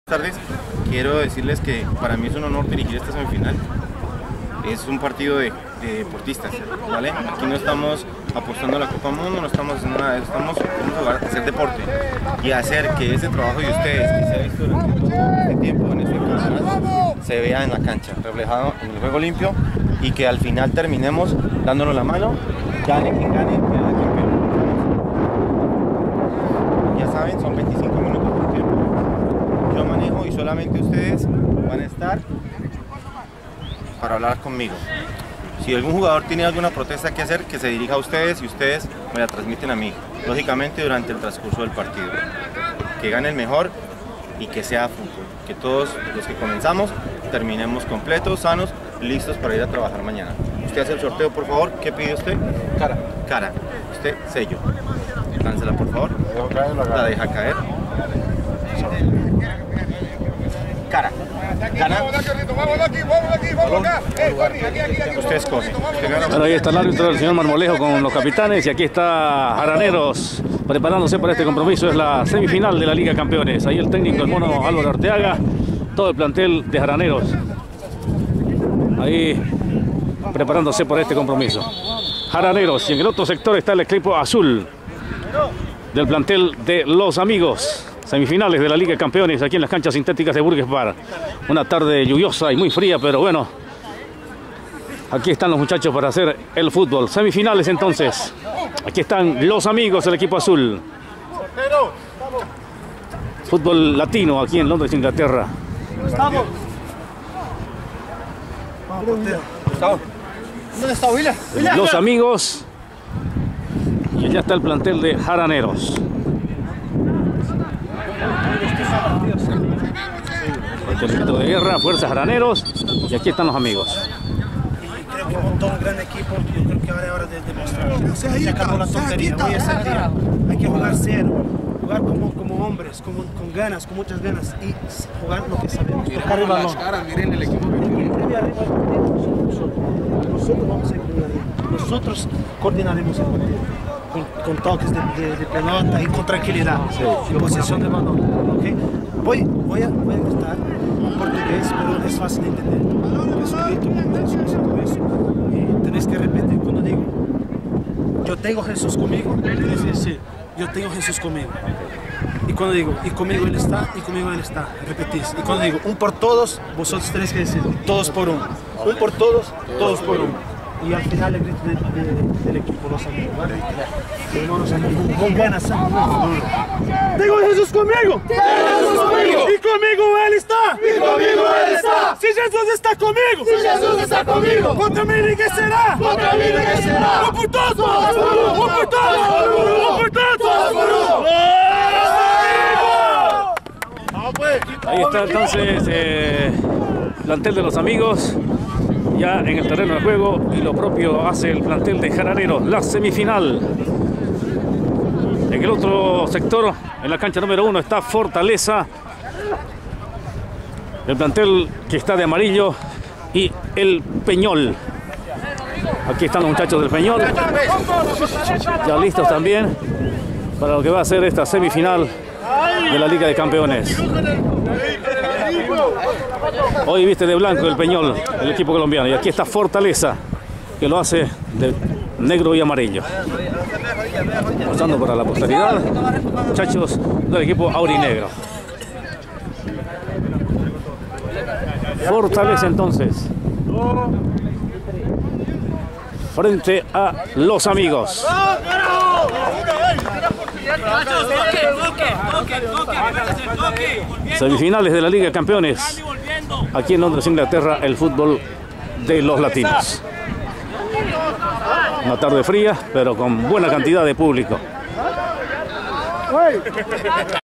Buenas tardes, quiero decirles que para mí es un honor dirigir esta semifinal. Es un partido de deportistas, ¿vale? Aquí no estamos apostando a la Copa Mundo, no estamos haciendo nada, estamos a hacer deporte y hacer que ese trabajo de ustedes, que se ha visto durante todo este tiempo en este campeonato, se vea en la cancha, reflejado en el juego limpio y que al final terminemos dándonos la mano, gane quien gane, queda campeón. Ya saben, son 25 minutos por tiempo. Yo manejo y solamente ustedes van a estar para hablar conmigo. Si algún jugador tiene alguna protesta que hacer, que se dirija a ustedes y ustedes me la transmiten a mí, lógicamente durante el transcurso del partido. Que gane el mejor y que sea fútbol. Que todos los que comenzamos terminemos completos, sanos, listos para ir a trabajar mañana. Usted hace el sorteo, por favor. ¿Qué pide usted? Cara. Cara. Usted, sello. Láncela, por favor. La deja caer. Cara. Gana. Usted escoge. Bueno, ahí está el árbitro, el señor Marmolejo, con los capitanes, y aquí está Jaraneros preparándose para este compromiso. Es la semifinal de la Liga Campeones. Ahí el técnico, el mono Álvaro Arteaga, todo el plantel de Jaraneros ahí preparándose para este compromiso. Jaraneros, y en el otro sector está el equipo azul del plantel de Los Amigos. Semifinales de la Liga de Campeones aquí en las canchas sintéticas de Burgues Bar. Una tarde lluviosa y muy fría, pero bueno, aquí están los muchachos para hacer el fútbol. Semifinales entonces. Aquí están Los Amigos, el equipo azul. Fútbol latino aquí en Londres, Inglaterra. ¿Dónde está Willa? Los Amigos. Y allá está el plantel de Jaraneros. El grito de guerra, Fuerzas Jaraneros, y aquí están Los Amigos. Y creo que montó un gran equipo. Yo creo que ahora es hora de demostrar. Se acabó la tontería. Hoy es el día. Hay que jugar cero, jugar como hombres, con ganas, con muchas ganas, y jugar lo que sabemos. Tocar el balón. Miren el equipo que tiene. Nosotros vamos a incluir arriba. Nosotros coordinaremos el partido con toques de pelota y con tranquilidad, y posesión de balón. ¿Okay? Voy a gritar en portugués, pero es fácil de entender. Es escrito, y tenéis que repetir cuando digo yo tengo Jesús conmigo, tenéis que decir yo tengo Jesús conmigo. Y cuando digo y conmigo Él está, y conmigo Él está, repetís. Y cuando digo un por todos, vosotros tenéis que decir todos por uno. Un por todos, todos por uno. Y al final el grito del equipo, Los Amigos, ¿vale? Hermanos, con ganas, tengo a Jesús conmigo. Jesús conmigo. Y conmigo Él está. Y conmigo Él está. Si Jesús está conmigo. Si Jesús está conmigo. Contra mí ni qué será. Contra mí ni qué será. Un por todos. Todos por uno. Un por todos. Todos por uno. Un por todos. Todos por uno. Ahí está entonces plantel de Los Amigos ya en el terreno de juego, y lo propio hace el plantel de Jaraneros. La semifinal. En el otro sector, en la cancha número 1, está Fortaleza, el plantel que está de amarillo, y el Peñol. Aquí están los muchachos del Peñol, ya listos también para lo que va a ser esta semifinal de la Liga de Campeones. Hoy viste de blanco el Peñol, el equipo colombiano, y aquí está Fortaleza, que lo hace de negro y amarillo. Pasando para la posteridad, muchachos del equipo aurinegro. Fortaleza entonces frente a Los Amigos. Semifinales de la Liga de Campeones aquí en Londres, Inglaterra, el fútbol de los latinos. Una tarde fría, pero con buena cantidad de público.